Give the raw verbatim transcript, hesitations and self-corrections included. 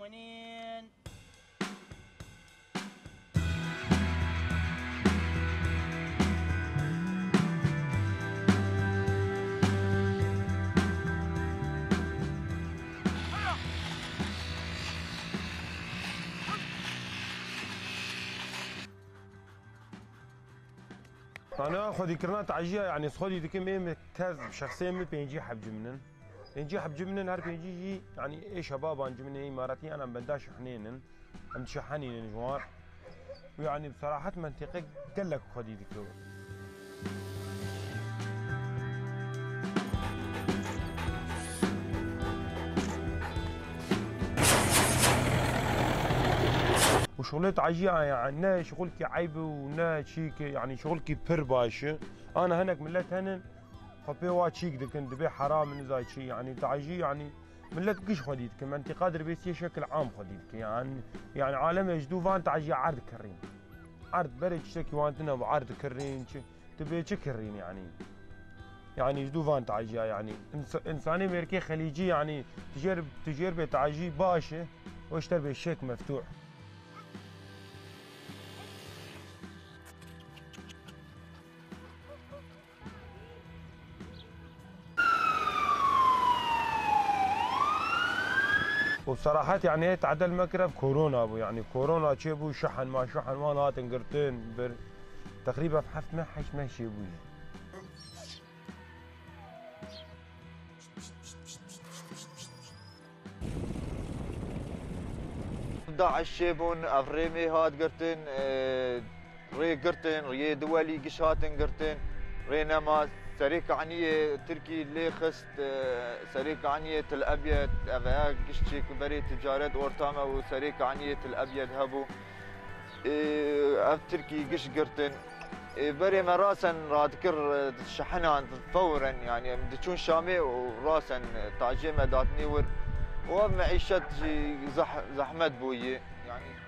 ونين. أنا أخذ كرنات عجية يعني سخودي دكتور ميم كاز شخصيا مي بينجي حب جمنن بينجي حب جمنن هر بينجي يعني إيه شباب عن جمنة إماراتي أنا بداش حنينن أم تشحنين جوار ويعني بصراحة منطقة قال لك خدي دكتور. وشغلت عجية يعني نا شغلك عيب ونا شيك يعني شغلك بير باشه انا هناك ملت هنن خبي وات شيك دكن دبي حرام من زاي شي يعني تعجي يعني ملت قش خديتك ما انت قادر بيسي شكل عام خديتك يعني يعني عالم يجدو فان تعجي عرض كرين عرض برج شكي وانتنا بعرض كرين تبي كرين يعني يعني يجدو فان تعجي يعني انساني امريكي خليجي يعني تجرب تجربه تعجي باشه واشتر بالشيك مفتوح. وبصراحة يعني تعدل مكرف كورونا ابو يعني كورونا شي ابو شحن ما شحن ما نات انقرتين بر تقريبا في حفت ما حش ماشي ابوي. داعش شيبون افريمي هات قرتين ري قرتين ري دولي قش هاتن قرتين ري نماز سريك عنية تركي اللي خست سريك عنية الأبيض أفاق قشتشيك بري تجارة أورتاما وسريك عنية الأبيض هبو أف تركي قش قرتن بري ما راسا رادكر شحنان فورا يعني بدتشون شامي وراسا تعجيمة دات نيور ومعيشة زح زحمت بويه يعني